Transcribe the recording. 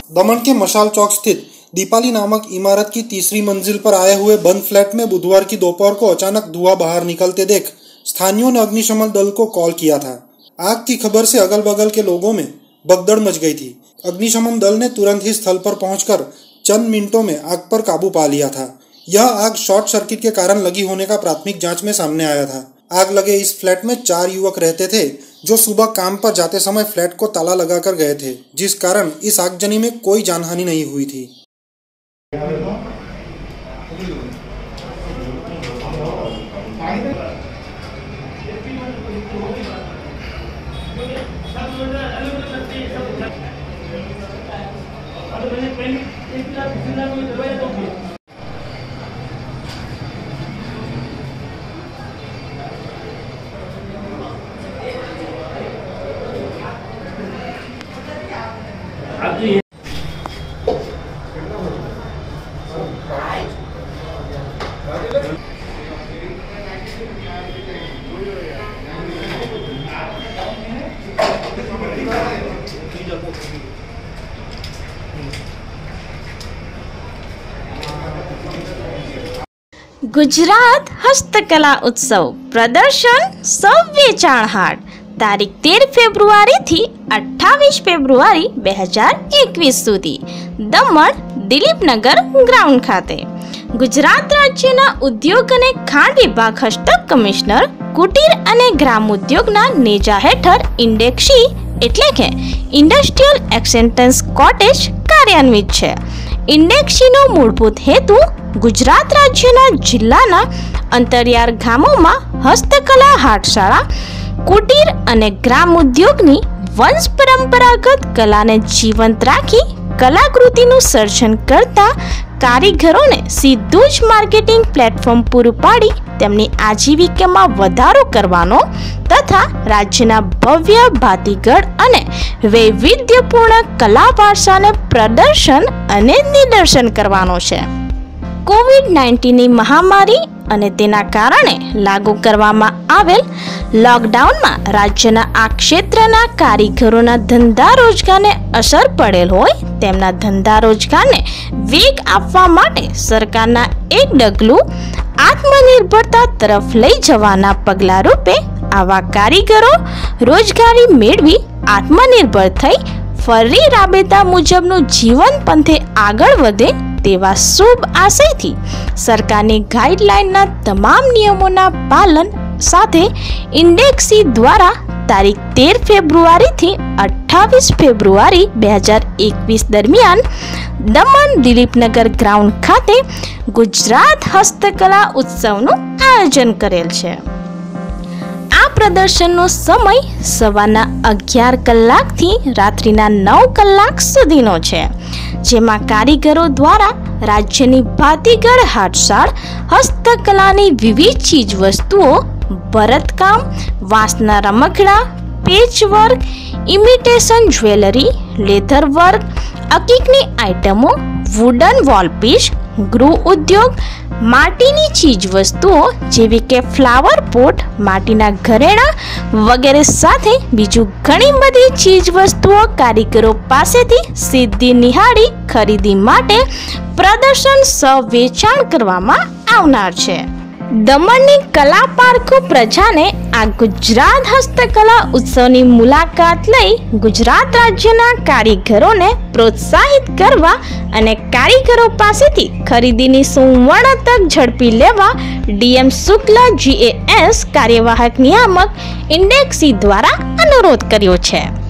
दमन के मशाल चौक स्थित दीपाली नामक इमारत की तीसरी मंजिल पर आए हुए बंद फ्लैट में बुधवार की दोपहर को अचानक धुआं बाहर निकलते देख स्थानियों ने अग्निशमन दल को कॉल किया था। आग की खबर से अगल बगल के लोगों में भगदड़ मच गई थी। अग्निशमन दल ने तुरंत ही स्थल पर पहुंचकर चंद मिनटों में आग पर काबू पा लिया था। यह आग शॉर्ट सर्किट के कारण लगी होने का प्राथमिक जांच में सामने आया था। आग लगे इस फ्लैट में 4 युवक रहते थे जो सुबह काम पर जाते समय फ्लैट को ताला लगाकर गए थे, जिस कारण इस आगजनी में कोई जानहानि नहीं हुई थी। गुजरात हस्तकला उत्सव प्रदर्शन वेचाण हाट तारीख 13 फेब्रुआरी थी 28 फेब्रुआरी 2021 सुधी दमण दिलीपनगर ग्राउंड खाते गुजरात राज्यना उद्योग अने खाण विभाग हस्तक कमिश्नर कुटीर अने ग्राम उद्योगना नेजा हेठळ इंडेक्सी एटले के इंडस्ट्रियल एक्सेलन्स कॉटेज कार्यान्वित छे। इंडेक्सीनो मूलभूत हेतु गुजरात राज्यना जिल्लाना अंतरियाळ गामोमां हस्तकला हाटशाळा कुटीर अने ग्राम उद्योगनी वंश परंपरागत कलाने जीवंत राखी कलाकृतिનું સર્જન કરતા કારીગરોને સીધું જ માર્કેટિંગ પ્લેટફોર્મ પૂરું પાડી તેમની આજીવિકામાં વધારો કરવાનો તથા રાજ્યના ભવ્ય ભાતીગળ અને વૈવિધ્યપૂર્ણ કલા વારસાને પ્રદર્શન અને નિદર્શન કરવાનો છે। કોવિડ-19 ની મહામારી અને તેના કારણે લાગુ કરવામાં આવેલ લોકડાઉનમાં રાજ્યના આ ક્ષેત્રના કારીગરોના ધંધા રોજગારને અસર પડેલ હોય તેમના ધંધા રોજગારને વેગ આપવા માટે સરકારના એક ડગલું આત્મનિર્ભરતા તરફ લઈ જવાના પગલા રૂપે આવા કારીગરો રોજગારી મેળવી આત્મનિર્ભર થઈ ફરી રાબેતા મુજબનું જીવન પંથે આગળ વધે તેવા શુભ આશયથી સરકારની ગાઈડલાઈનના તમામ નિયમોના પાલન સાથે ઇન્ડેક્સી દ્વારા તારીખ 13 ફેબ્રુઆરીથી 28 ફેબ્રુઆરી 2021 દરમિયાન દમણ દિલીપનગર ગ્રાઉન્ડ ખાતે ગુજરાત હસ્તકલા ઉત્સવનું આયોજન કરેલ છે। આ પ્રદર્શનનો સમય સવારના 11 કલાકથી રાત્રિના 9 કલાક સુધીનો છે, જેમાં કારીગરો દ્વારા રાજ્યની ભાતીગળ હાટશાળ હસ્તકલાની વિવિધ ચીજ વસ્તુઓ, ભરતકામ, વાંસના રમકડા, patchwork, imitation jewellery, leather work, અકીકની આઇટમો, વુડન વોલપીસ, ગૃહ ઉદ્યોગ, માટીની ચીજ વસ્તુઓ જેવી કે ફ્લાવર પોટ, માટીના ઘરેણા વગેરે સાથે બીજું ઘણી બધી ચીજ વસ્તુઓ કારીગરો પાસેથી સીધી નિહાળી ખરીદી માટે પ્રદર્શન વેચાણ કરવામાં આવનાર છે। દમણની કલા પારખુ પ્રજાને આ ગુજરાત હસ્તકલા ઉત્સવની મુલાકાત લઈ ગુજરાત રાજ્યના કારીગરોને પ્રોત્સાહિત કરવા અને કારીગરો પાસેથી ખરીદીની સુવર્ણ તક ઝડપી લેવા ડીએમ શુક્લા GAS કાર્યવાહક નિયામક ઇન્ડેક્સી દ્વારા અનુરોધ કર્યો છે।